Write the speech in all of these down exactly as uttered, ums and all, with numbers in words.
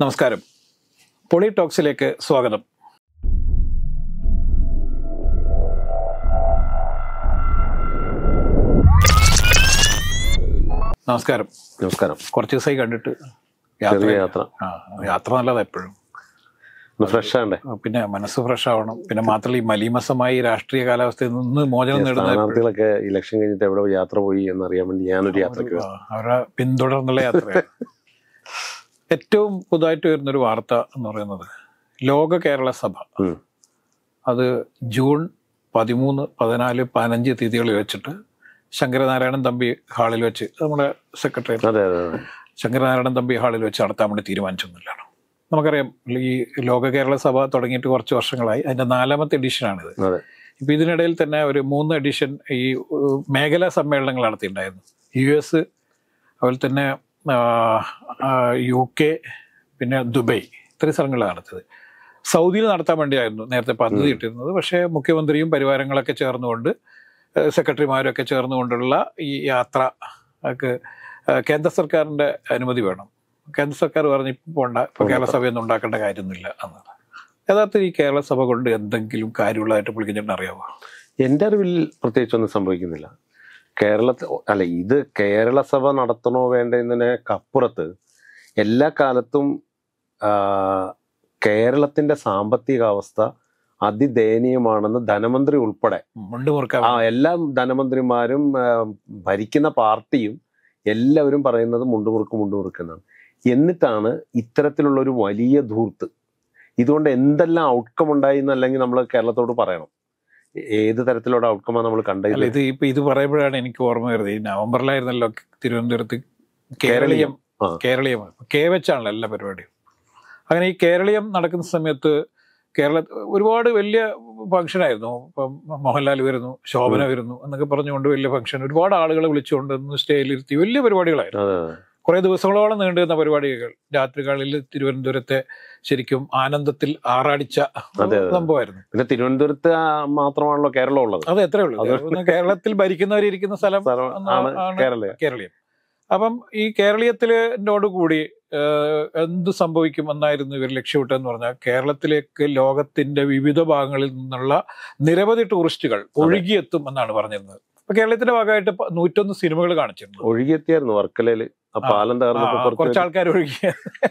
നമസ്കാരം. പൊളി ടോക്സിലേക്ക് സ്വാഗതം. നമസ്കാരം. നമസ്കാരം. കുറച്ച് ദിവസമായി കണ്ടിട്ട്. യാത്ര യാത്ര ആ യാത്ര നല്ലതാണ് എപ്പോഴും. ഫ്രഷ് ആണ്ടേ, പിന്നെ മനസ്സ് ഫ്രഷ് ആവണം. പിന്നെ മാത്രമല്ല ഈ മലീമസമായി രാഷ്ട്രീയ കാലാവസ്ഥയിൽ നിന്ന് മോചനം നേടുന്ന സ്ഥാനാർത്ഥികളൊക്കെ ഇലക്ഷൻ കഴിഞ്ഞിട്ട് എവിടെ യാത്ര പോയി എന്നറിയാൻ വേണ്ടി ഞാനൊരു യാത്രക്ക് അവരെ പിന്തുടർന്നുള്ള യാത്രയാണ്. ഏറ്റവും പുതുതായിട്ട് വരുന്നൊരു വാർത്ത എന്ന് പറയുന്നത് ലോക കേരള സഭ അത് ജൂൺ പതിമൂന്ന് പതിനാല് പതിനഞ്ച് തീയതികളിൽ വെച്ചിട്ട് ശങ്കരനാരായണൻ തമ്പി ഹാളിൽ വെച്ച് നമ്മുടെ സെക്രട്ടറി ശങ്കരനാരായണൻ തമ്പി ഹാളിൽ വെച്ച് നടത്താൻ വേണ്ടി തീരുമാനിച്ചൊന്നുമില്ലാണ്. നമുക്കറിയാം ഈ ലോക കേരള സഭ തുടങ്ങിയിട്ട് കുറച്ച് വർഷങ്ങളായി. അതിൻ്റെ നാലാമത്തെ എഡിഷനാണിത്. ഇപ്പം ഇതിനിടയിൽ തന്നെ ഒരു മൂന്ന് എഡിഷൻ ഈ മേഖലാ സമ്മേളനങ്ങൾ നടത്തിയിട്ടുണ്ടായിരുന്നു. യു എസ്, അതുപോലെ തന്നെ യു കെ, പിന്നെ ദുബായ്, ഇത്രയും സ്ഥലങ്ങളിലാണ് നടത്തിയത്. സൗദിയിൽ നടത്താൻ വേണ്ടിയായിരുന്നു നേരത്തെ പദ്ധതി ഇട്ടിരുന്നത്. പക്ഷേ മുഖ്യമന്ത്രിയും പരിവാരങ്ങളൊക്കെ ചേർന്നുകൊണ്ട് സെക്രട്ടറിമാരൊക്കെ ചേർന്നുകൊണ്ടുള്ള ഈ യാത്ര ഒക്കെ കേന്ദ്ര സർക്കാരിൻ്റെ അനുമതി വേണം. കേന്ദ്ര സർക്കാർ പറഞ്ഞ് ഇപ്പം പോണ്ട, ഇപ്പോൾ കേരള സഭയൊന്നും ഉണ്ടാക്കേണ്ട കാര്യമൊന്നുമില്ല എന്നാണ്. യഥാർത്ഥത്തിൽ ഈ കേരള സഭ കൊണ്ട് എന്തെങ്കിലും കാര്യമുള്ളതായിട്ട് പുള്ളിക്കുഞ്ഞിട്ട് അറിയാമോ? എൻ്റെ അറിവിൽ പ്രത്യേകിച്ചൊന്നും സംഭവിക്കുന്നില്ല. കേരളത്തിൽ അല്ല, ഇത് കേരള സഭ നടത്തണോ വേണ്ടതിനപ്പുറത്ത് എല്ലാ കാലത്തും കേരളത്തിന്റെ സാമ്പത്തിക അവസ്ഥ അതിദയനീയമാണെന്ന് ധനമന്ത്രി ഉൾപ്പെടെ ആ എല്ലാ ധനമന്ത്രിമാരും ഭരിക്കുന്ന പാർട്ടിയും എല്ലാവരും പറയുന്നത് മുണ്ടുമുറുക്ക് മുണ്ടുമുറുക്ക് എന്നാണ്. എന്നിട്ടാണ് ഇത്തരത്തിലുള്ള ഒരു വലിയ ധൂർത്ത്. ഇതുകൊണ്ട് എന്തെല്ലാം ഔട്ട്കം ഉണ്ടായി എന്നല്ലെങ്കിൽ നമ്മൾ കേരളത്തോട് പറയണം. ഏത് തരത്തിലുള്ള ഔട്ട്കമാണ് നമ്മൾ കണ്ടത്? ഇത് ഇപ്പൊ ഇത് പറയുമ്പോഴാണ് എനിക്ക് ഓർമ്മ വരുന്നത്. ഈ നവംബറിലായിരുന്നല്ലോ തിരുവനന്തപുരത്ത് കേരളീയം കേരളീയം കെ വെച്ചാണല്ലോ എല്ലാ പരിപാടിയും. അങ്ങനെ ഈ കേരളീയം നടക്കുന്ന സമയത്ത് കേരള ഒരുപാട് വലിയ ഫംഗ്ഷനായിരുന്നു. ഇപ്പം മോഹൻലാൽ വരുന്നു, ശോഭന വരുന്നു എന്നൊക്കെ പറഞ്ഞുകൊണ്ട് വലിയ ഫംഗ്ഷൻ, ഒരുപാട് ആളുകളെ വിളിച്ചുകൊണ്ട് സ്റ്റേജിലിരുത്തി വലിയ പരിപാടികളായിരുന്നു. കുറെ ദിവസങ്ങളോളം നീണ്ടുന്ന പരിപാടികൾ. രാത്രികളിൽ തിരുവനന്തപുരത്തെ ശരിക്കും ആനന്ദത്തിൽ ആറാടിച്ച സംഭവമായിരുന്നു. പിന്നെ തിരുവനന്തപുരത്ത് മാത്രമാണല്ലോ കേരളം ഉള്ളത്. അത് എത്രയേ ഉള്ളൂ. കേരളത്തിൽ ഭരിക്കുന്നവരിയ്ക്കുന്ന സ്ഥലം കേരളീയം. അപ്പം ഈ കേരളീയത്തിനോടുകൂടി എന്ത് സംഭവിക്കും എന്നായിരുന്നു ഇവർ ലക്ഷ്യമിട്ടെന്ന് പറഞ്ഞാൽ, കേരളത്തിലേക്ക് ലോകത്തിന്റെ വിവിധ ഭാഗങ്ങളിൽ നിന്നുള്ള നിരവധി ടൂറിസ്റ്റുകൾ ഒഴുകിയെത്തും എന്നാണ് പറഞ്ഞിരുന്നത്. അപ്പൊ കേരളത്തിന്റെ ഭാഗമായിട്ട് നൂറ്റൊന്ന് സിനിമകൾ കാണിച്ചിരുന്നു. ഒഴുകിയെത്തിയായിരുന്നു വർക്കലയില്. കുറച്ച് ആൾക്കാർ ഒഴുകിയ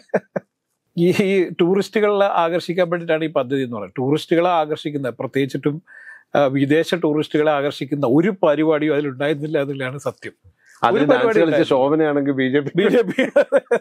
ഈ ടൂറിസ്റ്റുകളെ ആകർഷിക്കാൻ വേണ്ടിയിട്ടാണ് ഈ പദ്ധതി എന്ന് പറയുന്നത്. ടൂറിസ്റ്റുകളെ ആകർഷിക്കുന്ന, പ്രത്യേകിച്ചിട്ടും വിദേശ ടൂറിസ്റ്റുകളെ ആകർഷിക്കുന്ന ഒരു പരിപാടിയും അതിലുണ്ടായിരുന്നില്ല എന്നുള്ളതാണ് സത്യം. ശോഭനയാണെങ്കിൽ B J P B J P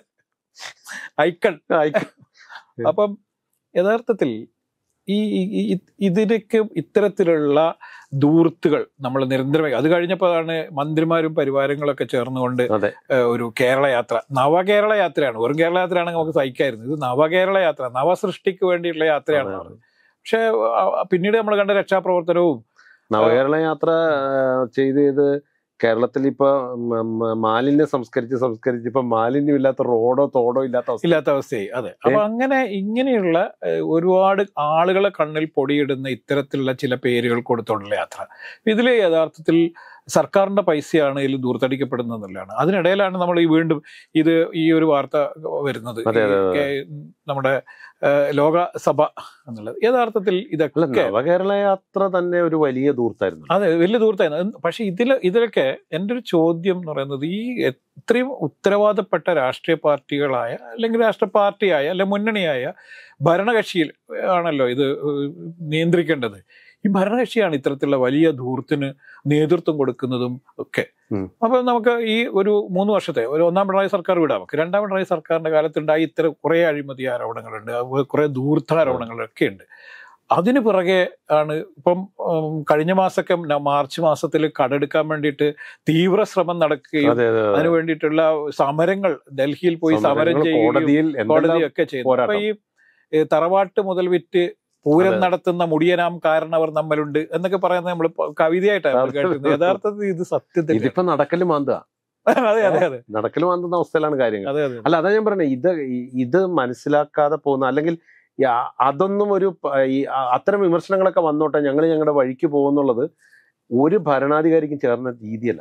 icon icon അപ്പം യഥാർത്ഥത്തിൽ ഈ ഇതിനൊക്കെ ഇത്തരത്തിലുള്ള ധൂർത്തുകൾ നമ്മൾ നിരന്തരമായി, അത് കഴിഞ്ഞപ്പോഴാണ് മന്ത്രിമാരും പരിവാരങ്ങളൊക്കെ ചേർന്നുകൊണ്ട് ഒരു കേരള യാത്ര, നവകേരള യാത്രയാണ്. വെറും കേരള യാത്രയാണെങ്കിൽ നമുക്ക് സഹിക്കായിരുന്നു. ഇത് നവകേരള യാത്ര, നവസൃഷ്ടിക്ക് വേണ്ടിയിട്ടുള്ള യാത്രയാണ് പറഞ്ഞത്. പക്ഷെ പിന്നീട് നമ്മൾ കണ്ട രക്ഷാപ്രവർത്തനവും നവകേരള യാത്ര ചെയ്ത് കേരളത്തിൽ ഇപ്പൊ മാലിന്യം സംസ്കരിച്ച് സംസ്കരിച്ച് ഇപ്പൊ മാലിന്യം ഇല്ലാത്ത റോഡോ തോടോ ഇല്ലാത്ത ഇല്ലാത്ത അവസ്ഥയായി. അതെ. അപ്പൊ അങ്ങനെ ഇങ്ങനെയുള്ള ഒരുപാട് ആളുകളെ കണ്ണിൽ പൊടിയിടുന്ന ഇത്തരത്തിലുള്ള ചില പേരുകൾ കൊടുത്തോണ്ടുള്ള യാത്ര, ഇതിൽ യഥാർത്ഥത്തിൽ സർക്കാരിന്റെ പൈസയാണ് ഇതിൽ ദൂർത്തടിക്കപ്പെടുന്നതെന്നുള്ളതാണ്. അതിനിടയിലാണ് നമ്മൾ ഈ വീണ്ടും ഇത് ഈ ഒരു വാർത്ത വരുന്നത്, നമ്മുടെ ലോകസഭ എന്നുള്ളത്. യഥാർത്ഥത്തിൽ ഇതൊക്കെ കേരള യാത്ര തന്നെ ഒരു വലിയ ദൂർത്തായിരുന്നു. അതെ, വലിയ ദൂർത്തായിരുന്നു. പക്ഷെ ഇതിൽ ഇതിലൊക്കെ എൻ്റെ ഒരു ചോദ്യം എന്ന് പറയുന്നത്, ഈ എത്രയും ഉത്തരവാദപ്പെട്ട രാഷ്ട്രീയ പാർട്ടികളായ അല്ലെങ്കിൽ രാഷ്ട്രീയ പാർട്ടിയായ അല്ലെങ്കിൽ മുന്നണിയായ ഭരണകക്ഷിയിൽ ആണല്ലോ ഇത് നിയന്ത്രിക്കേണ്ടത്. ഈ ഭരണകക്ഷിയാണ് ഇത്തരത്തിലുള്ള വലിയ ധൂർത്തിന് നേതൃത്വം കൊടുക്കുന്നതും ഒക്കെ. അപ്പൊ നമുക്ക് ഈ ഒരു മൂന്ന് വർഷത്തെ ഒരു ഒന്നാം പിണറായി സർക്കാർ വിടാം. നമുക്ക് രണ്ടാം പിണറായി സർക്കാരിന്റെ കാലത്തുണ്ടായി ഇത്തരം കുറെ അഴിമതി ആരോപണങ്ങളുണ്ട്, കുറെ ധൂർത്താരോപണങ്ങളൊക്കെ ഉണ്ട്. അതിന് പിറകെ ആണ് ഇപ്പം കഴിഞ്ഞ മാസമൊക്കെ മാർച്ച് മാസത്തിൽ കടെടുക്കാൻ വേണ്ടിയിട്ട് തീവ്ര ശ്രമം നടക്കുകയും അതിനു വേണ്ടിയിട്ടുള്ള സമരങ്ങൾ, ഡൽഹിയിൽ പോയി സമരം ചെയ്യുകയും കോടതിയൊക്കെ ചെയ്തു. അപ്പൊ ഈ തറവാട്ട് മുതൽ വിറ്റ് പൂരം നടത്തുന്ന മുടിയനാം കാരണവർ നമ്മളുണ്ട് എന്നൊക്കെ പറയുന്നത് നമ്മൾ കവിതയായിട്ടാണ് കേൾക്കുന്നത്. യഥാർത്ഥത്തിൽ ഇത് സത്യത്തിൽ ഇതിപ്പോ നടക്കല് മാന്ത അതെ അതെ അതെ നടക്കല് മാന്തുന്ന അവസ്ഥയിലാണ് കാര്യങ്ങൾ. അല്ല, അതാ ഞാൻ പറഞ്ഞത്, ഇത് ഇത് മനസ്സിലാക്കാതെ പോകുന്ന, അല്ലെങ്കിൽ അതൊന്നും ഒരു അത്തരം വിമർശനങ്ങളൊക്കെ വന്നോട്ടെ, ഞങ്ങൾ ഞങ്ങളുടെ വഴിക്ക് പോകുന്നുള്ളത് ഒരു ഭരണാധികാരിക്കും ചേർന്ന രീതിയല്ല അത്.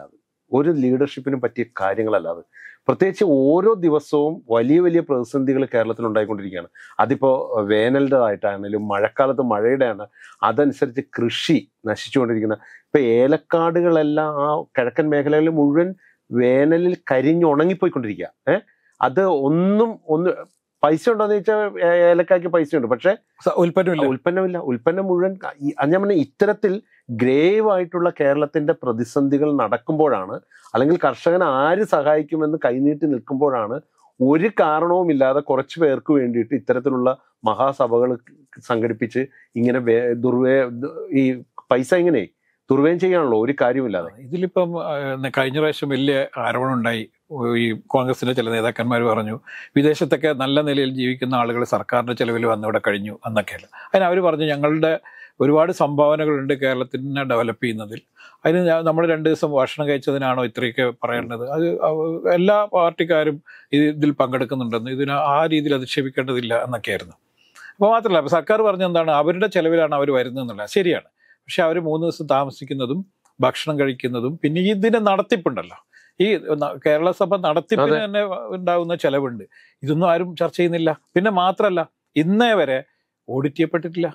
ഒരു ലീഡർഷിപ്പിനും പറ്റിയ കാര്യങ്ങളല്ല അത്. പ്രത്യേകിച്ച് ഓരോ ദിവസവും വലിയ വലിയ പ്രതിസന്ധികൾ കേരളത്തിൽ ഉണ്ടായിക്കൊണ്ടിരിക്കുകയാണ്. അതിപ്പോൾ വേനലിൻ്റെതായിട്ടാണെങ്കിലും മഴക്കാലത്ത് മഴയുടെയാണ്, അതനുസരിച്ച് കൃഷി നശിച്ചുകൊണ്ടിരിക്കുന്ന ഇപ്പം ഏലക്കാടുകളെല്ലാം ആ കിഴക്കൻ മേഖലകളിൽ മുഴുവൻ വേനലിൽ കരിഞ്ഞുണങ്ങിപ്പോയിക്കൊണ്ടിരിക്കുക. ഏഹ് അത് ഒന്നും ഒന്ന് പൈസ ഉണ്ടോന്ന് ചോദിച്ചാൽ ഏലക്കായ്ക്ക് പൈസ ഉണ്ട്, പക്ഷെ ഉൽപ്പന്നമില്ല ഉൽപ്പന്നമില്ല ഉൽപ്പന്നം മുഴുവൻ. ഞാൻ പറഞ്ഞ ഇത്തരത്തിൽ ഗ്രേവ് ആയിട്ടുള്ള കേരളത്തിന്റെ പ്രതിസന്ധികൾ നടക്കുമ്പോഴാണ്, അല്ലെങ്കിൽ കർഷകനെ ആര് സഹായിക്കുമെന്ന് കൈനീട്ടി നിൽക്കുമ്പോഴാണ് ഒരു കാരണവുമില്ലാതെ കുറച്ച് പേർക്ക് വേണ്ടിയിട്ട് ഇത്തരത്തിലുള്ള മഹാസഭകൾ സംഘടിപ്പിച്ച് ഇങ്ങനെ ദുർവേ ഈ പൈസ ഇങ്ങനെ ദുർവ്യയം ചെയ്യാണല്ലോ ഒരു കാര്യമില്ലാതെ. ഇതിലിപ്പം കഴിഞ്ഞ പ്രാവശ്യം വലിയ ആരോപണം ഉണ്ടായി. ഈ കോൺഗ്രസിന്റെ ചില നേതാക്കന്മാർ പറഞ്ഞു വിദേശത്തൊക്കെ നല്ല നിലയിൽ ജീവിക്കുന്ന ആളുകൾ സർക്കാരിന്റെ ചെലവിൽ വന്നിവിടെ കഴിഞ്ഞു എന്നൊക്കെയല്ല. അതിന് അവർ പറഞ്ഞു ഞങ്ങളുടെ ഒരുപാട് സംഭാവനകളുണ്ട് കേരളത്തിനെ ഡെവലപ്പ് ചെയ്യുന്നതിൽ, അതിന് നമ്മൾ രണ്ട് ദിവസം ഭക്ഷണം കഴിച്ചതിനാണോ ഇത്രയൊക്കെ പറയേണ്ടത്? അത് എല്ലാ പാർട്ടിക്കാരും ഇതിൽ പങ്കെടുക്കുന്നുണ്ടെന്ന്, ഇതിന് ആ രീതിയിൽ അധിക്ഷേപിക്കേണ്ടതില്ല എന്നൊക്കെയായിരുന്നു. അപ്പോൾ മാത്രമല്ല അപ്പോൾ സർക്കാർ പറഞ്ഞെന്താണ് അവരുടെ ചെലവിലാണ് അവർ വരുന്നതെന്നുള്ളത് ശരിയാണ്. പക്ഷെ അവർ മൂന്ന് ദിവസം താമസിക്കുന്നതും ഭക്ഷണം കഴിക്കുന്നതും പിന്നെ ഇതിന്റെ നടത്തിപ്പുണ്ടല്ലോ, ഈ കേരള സഭ നടത്തിപ്പിന് തന്നെ ഉണ്ടാകുന്ന ചെലവുണ്ട്, ഇതൊന്നും ആരും ചർച്ച ചെയ്യുന്നില്ല. പിന്നെ മാത്രമല്ല ഇന്നേ വരെ ഓഡിറ്റ് ചെയ്യപ്പെട്ടിട്ടില്ല.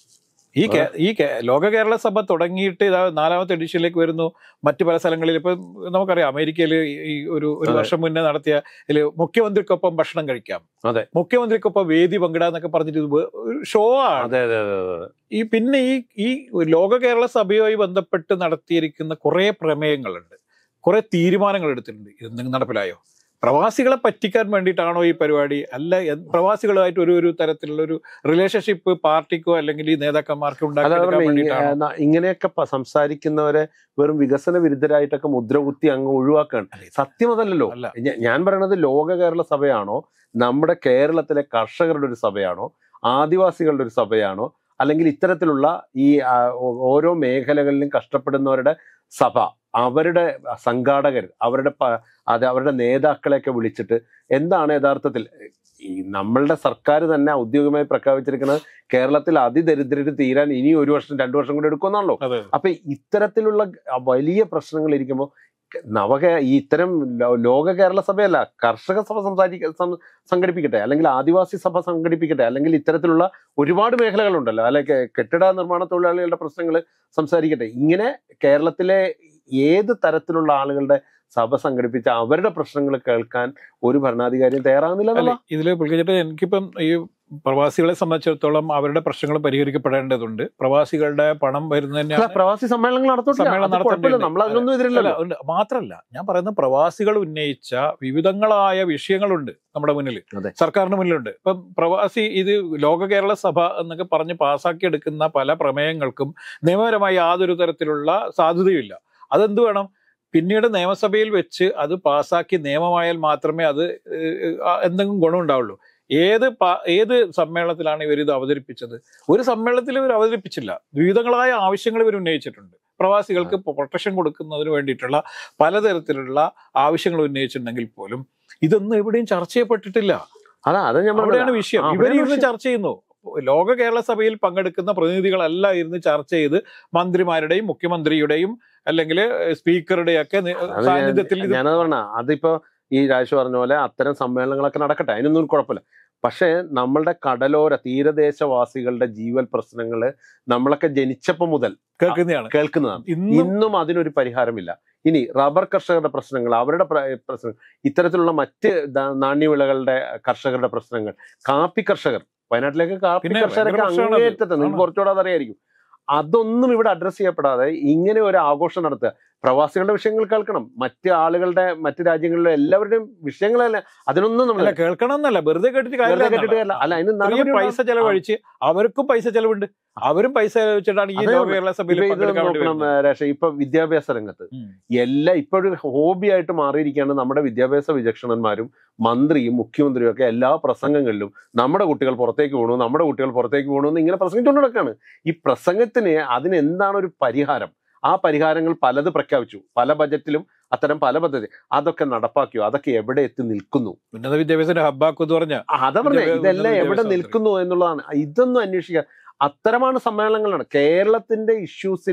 ഈ ഈ ലോക കേരള സഭ തുടങ്ങിയിട്ട് ഇതാ നാലാമത്തെ എഡിഷനിലേക്ക് വരുന്നു. മറ്റു പല സ്ഥലങ്ങളിൽ ഇപ്പം നമുക്കറിയാം അമേരിക്കയിൽ ഈ ഒരു ഒരു വർഷം മുന്നേ നടത്തിയ മുഖ്യമന്ത്രിക്കൊപ്പം ഭക്ഷണം കഴിക്കാം, അതെ മുഖ്യമന്ത്രിക്കൊപ്പം വേദി പങ്കിടാന്നൊക്കെ പറഞ്ഞിട്ട് ഷോ ആണ്. ഈ പിന്നെ ഈ ഈ ലോക കേരള സഭയുമായി ബന്ധപ്പെട്ട് നടത്തിയിരിക്കുന്ന കുറെ പ്രമേയങ്ങളുണ്ട്, കുറെ തീരുമാനങ്ങൾ എടുത്തിട്ടുണ്ട്. ഇതെന്തെങ്കിലും നടപ്പിലായോ? പ്രവാസികളെ പറ്റിക്കാൻ വേണ്ടിയിട്ടാണോ ഈ പരിപാടി? അല്ല, പ്രവാസികളുമായിട്ട് ഒരു ഒരു തരത്തിലുള്ള ഒരു റിലേഷൻഷിപ്പ് പാർട്ടിക്കോ അല്ലെങ്കിൽ ഈ നേതാക്കന്മാർക്കോ ഉണ്ടാക്കാൻ വേണ്ടിയിട്ടാണോ? ഇങ്ങനെയൊക്കെ സംസാരിക്കുന്നവരെ വെറും വികസന വിരുദ്ധരായിട്ടൊക്കെ മുദ്രകുത്തി അങ്ങ് ഒഴിവാക്കുകയാണ്. സത്യം അതല്ലല്ലോ. ഞാൻ പറയണത് ലോക കേരള സഭയാണോ, നമ്മുടെ കേരളത്തിലെ കർഷകരുടെ ഒരു സഭയാണോ, ആദിവാസികളുടെ ഒരു സഭയാണോ, അല്ലെങ്കിൽ ഇത്തരത്തിലുള്ള ഈ ഓരോ മേഖലകളിലും കഷ്ടപ്പെടുന്നവരുടെ സഭ, അവരുടെ സംഘാടകർ, അവരുടെ അത് അവരുടെ നേതാക്കളെയൊക്കെ വിളിച്ചിട്ട് എന്താണ് യഥാർത്ഥത്തിൽ ഈ നമ്മളുടെ സർക്കാർ തന്നെ ഔദ്യോഗികമായി പ്രഖ്യാപിച്ചിരിക്കുന്നത് കേരളത്തിൽ അതിദരിദ്രര് തീരാൻ ഇനി ഒരു വർഷം രണ്ടു വർഷം കൂടി എടുക്കുമെന്നാണല്ലോ. അപ്പൊ ഇത്തരത്തിലുള്ള വലിയ പ്രശ്നങ്ങൾ ഇരിക്കുമ്പോൾ നവകേ ഈ ഇത്തരം ലോക കേരള സഭയല്ല, കർഷക സഭ സംസാരിക്ക സംഘടിപ്പിക്കട്ടെ, അല്ലെങ്കിൽ ആദിവാസി സഭ സംഘടിപ്പിക്കട്ടെ, അല്ലെങ്കിൽ ഇത്തരത്തിലുള്ള ഒരുപാട് മേഖലകളുണ്ടല്ലോ, അല്ലെങ്കിൽ കെട്ടിട നിർമ്മാണ തൊഴിലാളികളുടെ പ്രശ്നങ്ങൾ സംസാരിക്കട്ടെ. ഇങ്ങനെ കേരളത്തിലെ ഏത് തരത്തിലുള്ള ആളുകളുടെ സഭ സംഘടിപ്പിച്ച അവരുടെ പ്രശ്നങ്ങൾ കേൾക്കാൻ ഒരു ഭരണാധികാരിയും തയ്യാറാകുന്നില്ല. ഇതില് പുള്ളിച്ചിട്ട് എനിക്കിപ്പം ഈ പ്രവാസികളെ സംബന്ധിച്ചിടത്തോളം അവരുടെ പ്രശ്നങ്ങൾ പരിഹരിക്കപ്പെടേണ്ടതുണ്ട്. പ്രവാസികളുടെ പണം വരുന്നതിന് പ്രവാസി സമ്മേളനങ്ങൾ നടത്തുന്നുണ്ട്. മാത്രമല്ല ഞാൻ പറയുന്ന പ്രവാസികൾ ഉന്നയിച്ച വിവിധങ്ങളായ വിഷയങ്ങളുണ്ട് നമ്മുടെ മുന്നിൽ, സർക്കാരിന് മുന്നിലുണ്ട്. ഇപ്പം പ്രവാസി ഇത് ലോക കേരള സഭ എന്നൊക്കെ പറഞ്ഞ് പാസ്സാക്കി എടുക്കുന്ന പല പ്രമേയങ്ങൾക്കും നിയമപരമായി യാതൊരു തരത്തിലുള്ള സാധ്യതയുമില്ല. അതെന്ത് വേണം? പിന്നീട് നിയമസഭയിൽ വെച്ച് അത് പാസ്സാക്കി നിയമമായാൽ മാത്രമേ അത് എന്തെങ്കിലും ഗുണമുണ്ടാവുള്ളൂ. ഏത് ഏത് സമ്മേളനത്തിലാണ് ഇവർ ഇത് അവതരിപ്പിച്ചത്? ഒരു സമ്മേളനത്തിൽ ഇവർ അവതരിപ്പിച്ചില്ല. വിവിധങ്ങളായ ആവശ്യങ്ങൾ ഇവർ ഉന്നയിച്ചിട്ടുണ്ട്. പ്രവാസികൾക്ക് പ്രൊട്ടക്ഷൻ കൊടുക്കുന്നതിന് വേണ്ടിയിട്ടുള്ള പലതരത്തിലുള്ള ആവശ്യങ്ങൾ ഉന്നയിച്ചിട്ടുണ്ടെങ്കിൽ പോലും ഇതൊന്നും എവിടെയും ചർച്ച ചെയ്യപ്പെട്ടിട്ടില്ല. അവിടെയാണ് വിഷയം. ഇവരിരുന്ന് ചർച്ച ചെയ്യുന്നു. ലോക കേരള സഭയിൽ പങ്കെടുക്കുന്ന പ്രതിനിധികളെല്ലാം ഇരുന്ന് ചർച്ച ചെയ്ത് മന്ത്രിമാരുടെയും മുഖ്യമന്ത്രിയുടെയും അല്ലെങ്കിൽ സ്പീക്കറുടെയും ഒക്കെ സാന്നിധ്യത്തിൽ ഞാനത് പറഞ്ഞ അതിപ്പോ ഈ രാജേഷ് പറഞ്ഞ പോലെ അത്തരം സമ്മേളനങ്ങളൊക്കെ നടക്കട്ടെ, അതിനൊന്നും കുഴപ്പമില്ല. പക്ഷേ നമ്മളുടെ കടലോര തീരദേശവാസികളുടെ ജീവൽ പ്രശ്നങ്ങള് നമ്മളൊക്കെ ജനിച്ചപ്പോ മുതൽ കേൾക്കുന്നതാണ് കേൾക്കുന്നതാണ് ഇന്നും അതിനൊരു പരിഹാരമില്ല. ഇനി റബ്ബർ കർഷകരുടെ പ്രശ്നങ്ങൾ, അവരുടെ പ്രശ്നങ്ങൾ, ഇത്തരത്തിലുള്ള മറ്റ് നാണ്യവിളകളുടെ കർഷകരുടെ പ്രശ്നങ്ങൾ, കാപ്പി കർഷകർ, വയനാട്ടിലേക്ക് കാപ്പി കർഷകരൊക്കെ അങ്ങേറ്റത്തെ നിങ്ങൾക്ക് കുറച്ചുകൂടെ അതറിയായിരിക്കും. അതൊന്നും ഇവിടെ അഡ്രസ് ചെയ്യപ്പെടാതെ ഇങ്ങനെ ഒരു ആഘോഷം നടത്തുക. പ്രവാസികളുടെ വിഷയങ്ങൾ കേൾക്കണം, മറ്റ് ആളുകളുടെ മറ്റു രാജ്യങ്ങളിലെ എല്ലാവരുടെയും വിഷയങ്ങളല്ല, അതിനൊന്നും നമ്മൾ കേൾക്കണം എന്നല്ല, വെറുതെ കേട്ടിട്ട് കേട്ടിട്ട് അല്ല, അതിന് പൈസ ചെലവഴിച്ച് അവർക്കും പൈസ ചെലവുണ്ട്, അവരും പൈസ ചെലവഴിച്ചിട്ടാണ് ഈ കേരള സഭയിൽ നോക്കണം. രേഷ ഇപ്പൊ വിദ്യാഭ്യാസ രംഗത്ത് എല്ലാം ഇപ്പൊ ഒരു ഹോബി ആയിട്ട് മാറിയിരിക്കുകയാണ്. നമ്മുടെ വിദ്യാഭ്യാസ വിചക്ഷണന്മാരും മന്ത്രിയും മുഖ്യമന്ത്രിയും ഒക്കെ എല്ലാ പ്രസംഗങ്ങളിലും നമ്മുടെ കുട്ടികൾ പുറത്തേക്ക് പോകണു, നമ്മുടെ കുട്ടികൾ പുറത്തേക്ക് പോകണമെന്ന് ഇങ്ങനെ പ്രസംഗിച്ചുകൊണ്ട് നടക്കുകയാണ്. ഈ പ്രസംഗത്തിന് അതിന് എന്താണ് ഒരു പരിഹാരം? ആ പരിഹാരങ്ങൾ പലത് പ്രഖ്യാപിച്ചു, പല ബജറ്റിലും അത്തരം പല പദ്ധതി, അതൊക്കെ നടപ്പാക്കിയോ? അതൊക്കെ എവിടെ എത്തി നിൽക്കുന്നു? ഉന്നത വിദ്യാഭ്യാസ ഹബ്ബാക്ക് പറഞ്ഞ അതാ പറഞ്ഞ ഇതെല്ലാം എവിടെ നിൽക്കുന്നു എന്നുള്ളതാണ്. ഇതൊന്നും അന്വേഷിക്കാൻ അത്തരമാണ് സമ്മേളനങ്ങളാണ്. കേരളത്തിന്റെ ഇഷ്യൂസിലാണ്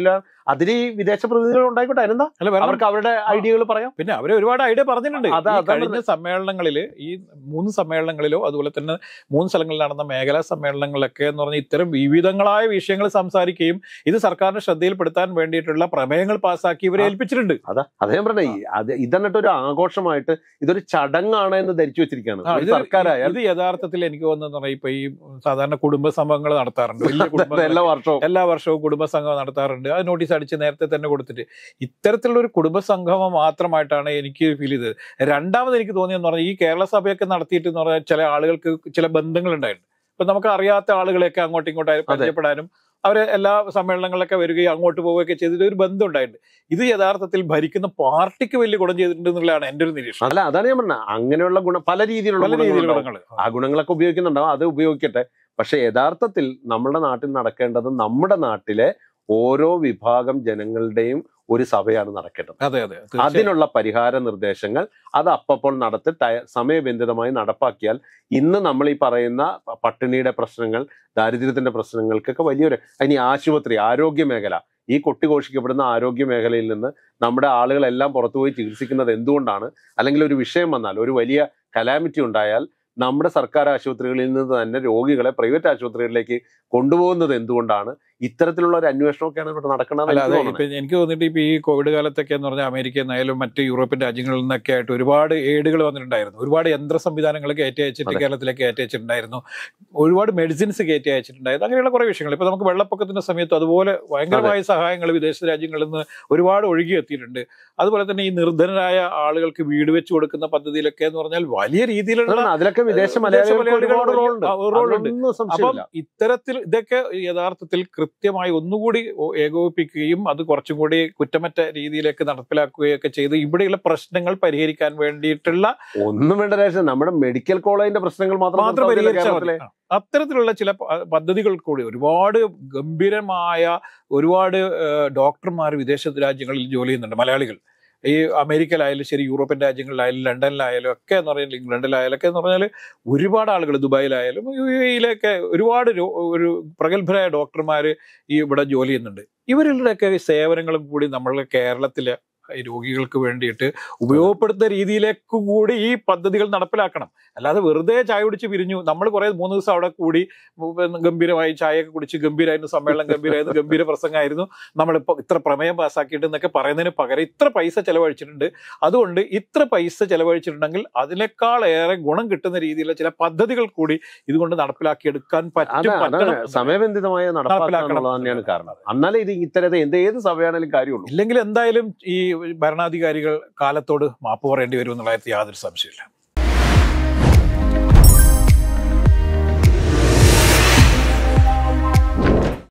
അതിൽ ഈ വിദേശ പ്രതിനിധികൾ ഉണ്ടായിക്കോട്ടെ, അതിനെന്താ അല്ല വേറെ അവർക്ക് അവരുടെ ഐഡിയകൾ പറയാം. പിന്നെ അവര് ഒരുപാട് ഐഡിയ പറഞ്ഞിട്ടുണ്ട്. അതാ- ഈ അതാ കഴിഞ്ഞ സമ്മേളനങ്ങളിൽ ഈ മൂന്ന് സമ്മേളനങ്ങളിലോ അതുപോലെ തന്നെ മൂന്ന് സ്ഥലങ്ങളിൽ നടന്ന മേഖലാ സമ്മേളനങ്ങളിലൊക്കെ എന്ന് പറഞ്ഞാൽ ഇത്തരം വിവിധങ്ങളായ വിഷയങ്ങൾ സംസാരിക്കുകയും ഇത് സർക്കാരിന്റെ ശ്രദ്ധയിൽപ്പെടുത്താൻ വേണ്ടിയിട്ടുള്ള പ്രമേയങ്ങൾ പാസ്സാക്കി ഇവരെ ഏൽപ്പിച്ചിട്ടുണ്ട്. അതാ അതേ പറഞ്ഞ അത് ഇതെന്നിട്ട് ഒരു ആഘോഷമായിട്ട് ഇതൊരു ചടങ്ങാണ് എന്ന് ധരിച്ചു വെച്ചിരിക്കുകയാണ് ആ, ഒരു ഇത് സർക്കാരായാൽ. ഇത് യഥാർത്ഥത്തിൽ എനിക്ക് തോന്നുന്നത് ഇപ്പൊ ഈ സാധാരണ കുടുംബ സംഭവങ്ങൾ നടത്താറുണ്ട്, വലിയ കുടുംബ എല്ലാ വർഷവും എല്ലാ വർഷവും കുടുംബസംഗമം നടത്താറുണ്ട്. അത് നോട്ടീസ് അടിച്ച് നേരത്തെ തന്നെ കൊടുത്തിട്ട് ഇത്തരത്തിലുള്ള ഒരു കുടുംബസംഗമം മാത്രമായിട്ടാണ് എനിക്ക് ഫീൽ ചെയ്തത്. രണ്ടാമത് എനിക്ക് തോന്നിയെന്ന് പറഞ്ഞാൽ ഈ കേരള സഭയൊക്കെ നടത്തിയിട്ട് എന്ന് പറഞ്ഞാൽ ചില ആളുകൾക്ക് ചില ബന്ധങ്ങൾ ഉണ്ടായിട്ടുണ്ട്. ഇപ്പൊ നമുക്ക് അറിയാത്ത ആളുകളെയൊക്കെ അങ്ങോട്ടും ഇങ്ങോട്ടും പരിചയപ്പെടാനും അവര് എല്ലാ സമ്മേളനങ്ങളിലൊക്കെ വരികയും അങ്ങോട്ട് പോവുകയൊക്കെ ചെയ്തിട്ട് ഒരു ബന്ധം ഉണ്ടായിട്ടുണ്ട്. ഇത് യഥാർത്ഥത്തിൽ ഭരിക്കുന്ന പാർട്ടിക്ക് വലിയ ഗുണം ചെയ്തിട്ടുണ്ട് എന്നുള്ളതാണ് എന്റെ ഒരു നിരീക്ഷണം. അല്ല അതാണ് ഞാൻ പറഞ്ഞത്, അങ്ങനെയുള്ള ഗുണം പല രീതിയിലുള്ള പല രീതിയിലുള്ള ഗുണങ്ങളുണ്ടാവും. ഗുണങ്ങൾ ആ ഗുണങ്ങളൊക്കെ ഉപയോഗിക്കുന്നുണ്ടാവും, അത് ഉപയോഗിക്കട്ടെ. പക്ഷെ യഥാർത്ഥത്തിൽ നമ്മുടെ നാട്ടിൽ നടക്കേണ്ടത് നമ്മുടെ നാട്ടിലെ ഓരോ വിഭാഗം ജനങ്ങളുടെയും ഒരു സഭയാണ് നടക്കേണ്ടത്. അതെ അതെ അതിനുള്ള പരിഹാര നിർദ്ദേശങ്ങൾ അത് അപ്പോൾ നടത്തി സമയബന്ധിതമായി നടപ്പാക്കിയാൽ ഇന്ന് നമ്മൾ ഈ പറയുന്ന പട്ടിണിയുടെ പ്രശ്നങ്ങൾ, ദാരിദ്ര്യത്തിന്റെ പ്രശ്നങ്ങൾക്കൊക്കെ വലിയൊരു, ഇനി ആശുപത്രി, ആരോഗ്യ മേഖല, ഈ കൊട്ടിഘോഷിക്കപ്പെടുന്ന ആരോഗ്യ മേഖലയിൽ നിന്ന് നമ്മുടെ ആളുകളെല്ലാം പുറത്തുപോയി ചികിത്സിക്കുന്നത് എന്തുകൊണ്ടാണ്? അല്ലെങ്കിൽ ഒരു വിഷയം വന്നാൽ, ഒരു വലിയ കലാമിറ്റി ഉണ്ടായാൽ നമ്മുടെ സർക്കാർ ആശുപത്രികളിൽ നിന്ന് തന്നെ രോഗികളെ പ്രൈവറ്റ് ആശുപത്രികളിലേക്ക് കൊണ്ടുപോകുന്നത് എന്തുകൊണ്ടാണ്? ഇത്തരത്തിലുള്ള ഒരു അന്വേഷണമൊക്കെയാണ് ഇവിടെ നടക്കുന്നത്. എനിക്ക് തോന്നിയിട്ട് ഇപ്പൊ ഈ കോവിഡ് കാലത്തൊക്കെ എന്ന് പറഞ്ഞാൽ അമേരിക്കയിൽ നിന്നായാലും മറ്റ് യൂറോപ്യൻ രാജ്യങ്ങളിൽ നിന്നൊക്കെ ആയിട്ട് ഒരുപാട് എയ്ഡുകൾ വന്നിട്ടുണ്ടായിരുന്നു. ഒരുപാട് യന്ത്ര സംവിധാനങ്ങൾ കയറ്റി അയച്ചിട്ട് കേരളത്തിലേക്ക് കയറ്റി അയച്ചിട്ടുണ്ടായിരുന്നു. ഒരുപാട് മെഡിസിൻസ് കയറ്റി അയച്ചിട്ടുണ്ടായിരുന്നു. അങ്ങനെയുള്ള കുറെ വിഷയങ്ങൾ ഇപ്പൊ നമുക്ക് വെള്ളപ്പൊക്കത്തിന്റെ സമയത്ത് അതുപോലെ ഭയങ്കരമായ സഹായങ്ങൾ വിദേശ രാജ്യങ്ങളിൽ നിന്ന് ഒരുപാട് ഒഴുകി എത്തിയിട്ടുണ്ട്. അതുപോലെ തന്നെ ഈ നിർധനരായ ആളുകൾക്ക് വീട് വെച്ച് കൊടുക്കുന്ന പദ്ധതിയിലൊക്കെ എന്ന് പറഞ്ഞാൽ വലിയ രീതിയിലുള്ള അതിലൊക്കെ വിദേശ മലയാളികളുടെ റോളുണ്ട്. അപ്പം ഇത്തരത്തിൽ ഇതൊക്കെ യഥാർത്ഥത്തിൽ കൃത്യമായി ഒന്നുകൂടി ഏകോപിപ്പിക്കുകയും അത് കുറച്ചും കൂടി കുറ്റമറ്റ രീതിയിലേക്ക് നടപ്പിലാക്കുകയൊക്കെ ചെയ്ത് ഇവിടെയുള്ള പ്രശ്നങ്ങൾ പരിഹരിക്കാൻ വേണ്ടിയിട്ടുള്ള ഒന്നും വേണ്ട രാഷ്ട്രീയം, നമ്മുടെ മെഡിക്കൽ കോളേജിന്റെ പ്രശ്നങ്ങൾ മാത്രം പരിഹരിച്ചാൽ അത്തരത്തിലുള്ള ചില പദ്ധതികൾ കൂടി ഒരുപാട് ഗംഭീരമായ ഒരുപാട് ഡോക്ടർമാർ വിദേശ രാജ്യങ്ങളിൽ ജോലി ചെയ്യുന്നുണ്ട്, മലയാളികൾ. ഈ അമേരിക്കയിലായാലും ശരി, യൂറോപ്യൻ രാജ്യങ്ങളിലായാലും ലണ്ടനിലായാലും ഒക്കെ എന്ന് പറഞ്ഞാൽ, ഇംഗ്ലണ്ടിലായാലും ഒക്കെ എന്ന് പറഞ്ഞാൽ ഒരുപാട് ആളുകൾ, ദുബായിലായാലും യു എയിലൊക്കെ ഒരുപാട് ഒരു പ്രഗത്ഭരായ ഡോക്ടർമാർ ഈ ഇവിടെ ജോലി ചെയ്യുന്നുണ്ട്. ഇവരുടെയൊക്കെ സേവനങ്ങളും കൂടി നമ്മളുടെ കേരളത്തിലെ ഈ രോഗികൾക്ക് വേണ്ടിയിട്ട് ഉപയോഗപ്പെടുത്തുന്ന രീതിയിലേക്ക് കൂടി ഈ പദ്ധതികൾ നടപ്പിലാക്കണം. അല്ലാതെ വെറുതെ ചായ കുടിച്ച് പിരിഞ്ഞു, നമ്മൾ കുറെ മൂന്ന് ദിവസം അവിടെ കൂടി ഗംഭീരമായി ചായയൊക്കെ കുടിച്ച് ഗംഭീരമായിരുന്നു, സമ്മേളനം ഗംഭീരമായിരുന്നു, ഗംഭീര പ്രസംഗമായിരുന്നു, നമ്മളിപ്പോൾ ഇത്ര പ്രമേയം പാസ്സാക്കിയിട്ട് എന്നൊക്കെ പറയുന്നതിന് പകരം ഇത്ര പൈസ ചെലവഴിച്ചിട്ടുണ്ട്, അതുകൊണ്ട് ഇത്ര പൈസ ചെലവഴിച്ചിട്ടുണ്ടെങ്കിൽ അതിനേക്കാൾ ഏറെ ഗുണം കിട്ടുന്ന രീതിയിലുള്ള ചില പദ്ധതികൾ കൂടി ഇതുകൊണ്ട് നടപ്പിലാക്കിയെടുക്കാൻ പറ്റും. സമയബന്ധിതമായ നടപ്പിലാക്കണം തന്നെയാണ് കാരണം. എന്നാലേ ഇത് ഇത്തരത്തിൽ എന്ത് ഏത് സഭയാണെങ്കിലും കാര്യമുള്ളൂ. ഇല്ലെങ്കിൽ എന്തായാലും ഈ ഭരണാധികാരികൾ കാലത്തോട് മാപ്പ് പറയേണ്ടി വരും എന്നുള്ള യാതൊരു സംശയമില്ല.